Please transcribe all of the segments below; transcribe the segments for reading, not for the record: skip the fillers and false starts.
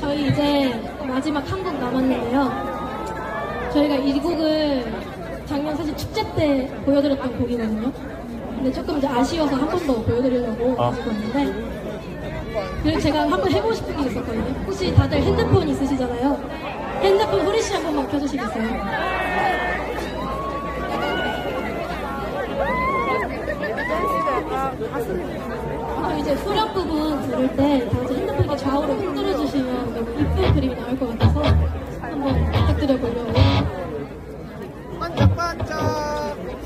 저희 이제 마지막 한 곡 남았는데요. 저희가 이 곡을 작년 사실 축제 때 보여드렸던 곡이거든요. 근데 조금 이제 아쉬워서 한 번 더 보여드리려고 가지고 왔는데, 그리고 제가 한번 해보고 싶은 게 있었거든요. 혹시 다들 핸드폰 있으시잖아요. 핸드폰 후레쉬 한 번만 켜주시겠어요? 이제 후렴 부분 들을 때 다 같이 핸드폰 이렇게 좌우로 흔들어주시면 너무 이쁜 그림이 나올 것 같아서 한번 부탁드려보려고. 반짝반짝.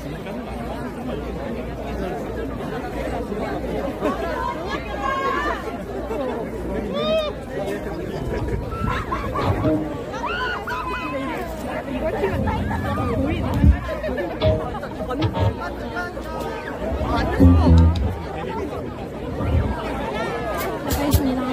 알겠습니다.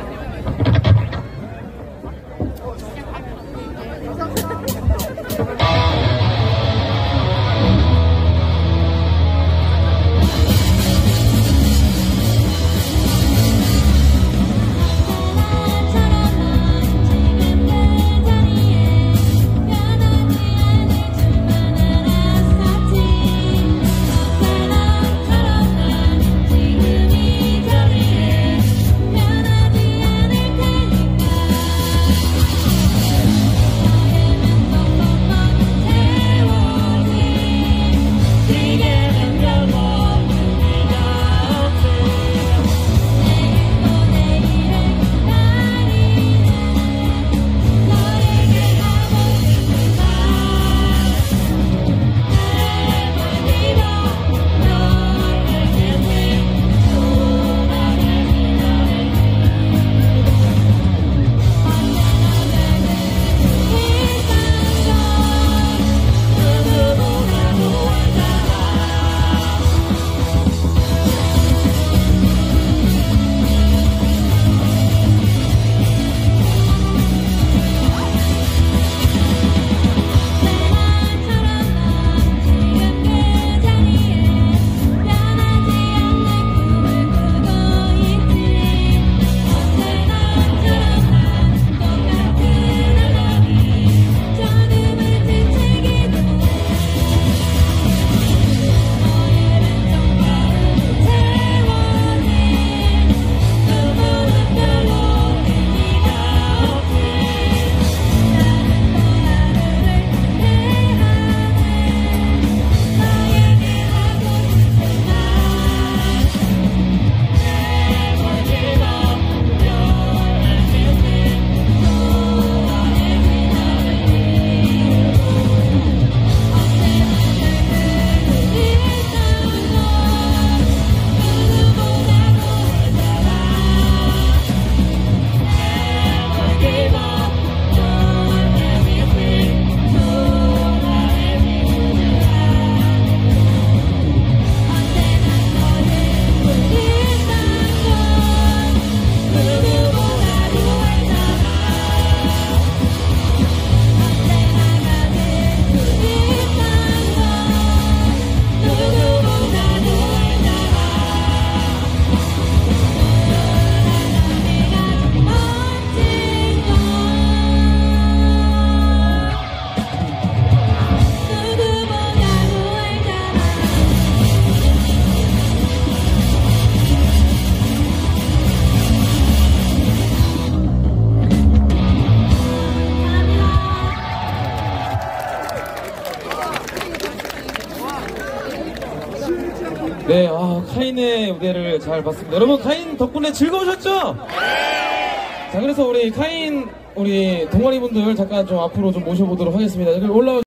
네, 카인의 무대를 잘 봤습니다. 여러분, 카인 덕분에 즐거우셨죠? 자, 그래서 우리 카인, 우리 동아리 분들 잠깐 좀 앞으로 좀 모셔보도록 하겠습니다. 여기 올라와